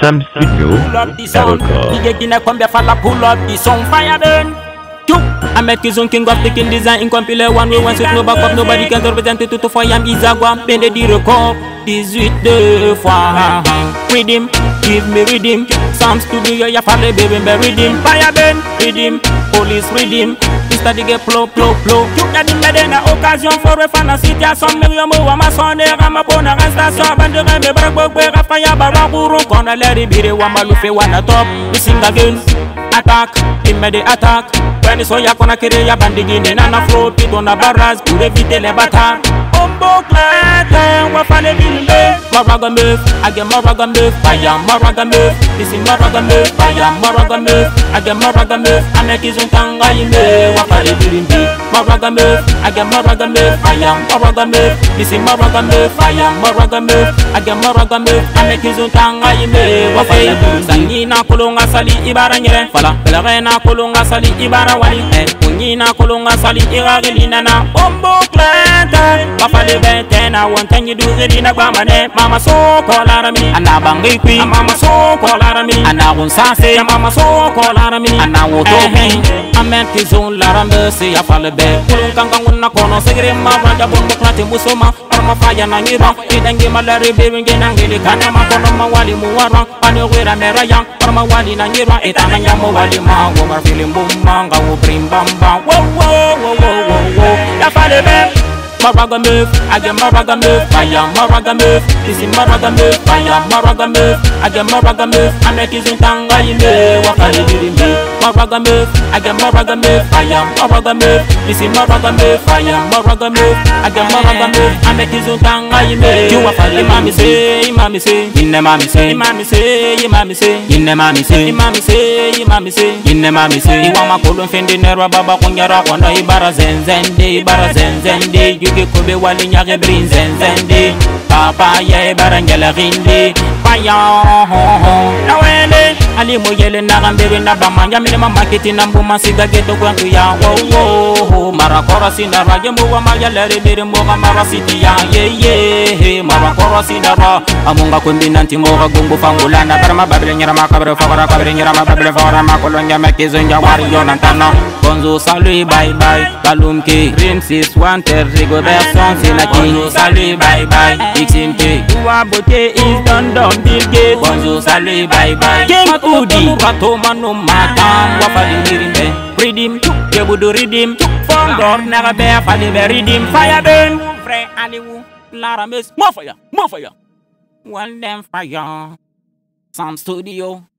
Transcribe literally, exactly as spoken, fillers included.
Sam Studio Pull up the song. Record. Nigga gina kwambia fala pull up the song. Fire burn. Chup. I make his own king of the king design. Incompile one way one suit no back up. Nobody can represent it to for yam Izagua. Bende di record. dix-huit deux fois. Redeem. Give me redeem. Sam Studio ya fale baby me redeem. Fire burn. Redeem. Police redeem. Mister Dige plo plo plo. Y'a di me dena occasion for refan na situation. Me yo mo wa ma sonne rama bona arrestation. Bande me brak bok brak fire bara buru. Kona leri bire wa malufe wana top. We sing again. Attack, immediate attack. When it's so ya kona kere ya bandigine na na flow pito na barras pour éviter les bâtards. Ombo clate, wa fale bilbe. Maraga meuf, age maraga meuf, aya maraga meuf. This is maraga meuf, aya maraga meuf. Age maraga meuf, ame kizun tanga ime. Wa fale bilbe. Maraga meuf, age maraga meuf, aya maraga meuf. This is maraga meuf, aya maraga meuf. Age maraga meuf, ame kizun tanga ime. Wa fale bilbe. Sangina kolonga sali ibara nyere. Fala, pelerena kolonga sali ibara wali. Eh, kunyina kolonga sali irageli nana. Ombo clate, wa fale bentena. Wantanyi duzeli na gbamane. Mama so kolara mi, anabangi kwi. Mama so kolara mi, anagun sase. Mama so kolara mi, anawoto mi. Amen kizun larambe se ya fale be. Kulun kangang na kono segre ma raja bombo klate musoma. Arma faya na ngira, idangi malari bebe ngenangeli kana makono mawali muwara. Ane wera merayang, arma wali na ngira. Etana nyamo wali ma, womar filim bumanga wo primbamba. Wo wo wo wo wo wo. Ya fale be. Maraga meuf, age maraga meuf, aya maraga meuf. This is maraga meuf, aya maraga meuf. Age maraga meuf, ame kizun tanga ime. Wakale birimbi. Maraga meuf, age maraga meuf, aya maraga meuf. This is maraga meuf, aya maraga meuf. Age maraga meuf, ame kizun tanga ime. You wakale imami say, imami say, inne mami say, imami say, imami say, inne mami say, imami say, imami say, inne mami say. Iwa makolon fendi nerwa baba kunyara kwana ibara zenzende, ibara zenzende. Yuge kobe wali nyage brin zenzende. Papa ye barangela gindi. Paya ho ho. Nawele ali mo yele na gambere na bamanya mine mama kiti na mbuma siga geto kwangu ya wo wo. Marakora sinara yembo wa mayala rebere mo gamara siti ya ye ye. Marakora sinara amunga kwembi nanti mo gungu fangulana barama babele nyara makabere fakara kabere nyara mababele fakara makolonya mekizenja wari yonantana. Bonzo salut bye bye. Balumke Rim six one Terrigo Berson c'est la king. Salut bye bye. Xinte Dua beauté is done done Bill Gates. Bonzo salut bye bye. King Udi Rato mano matan. Wafali mirimbe Redeem Kebudu redeem. Fondor nagabe fali be redeem. Fire burn. Frère Aliou Larames. More fire. More fire. One them fire. Sam Studio.